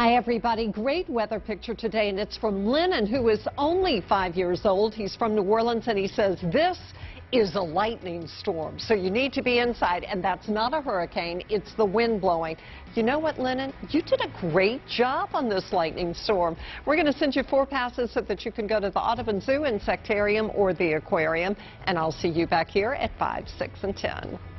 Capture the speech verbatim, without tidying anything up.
Hi, everybody. Great weather picture today, and it's from Lennon, who is only five years old. He's from New Orleans, and he says this is a lightning storm, so you need to be inside, and that's not a hurricane. It's the wind blowing. You know what, Lennon? You did a great job on this lightning storm. We're going to send you four passes so that you can go to the Audubon Zoo, Insectarium, or the aquarium, and I'll see you back here at five, six, and ten.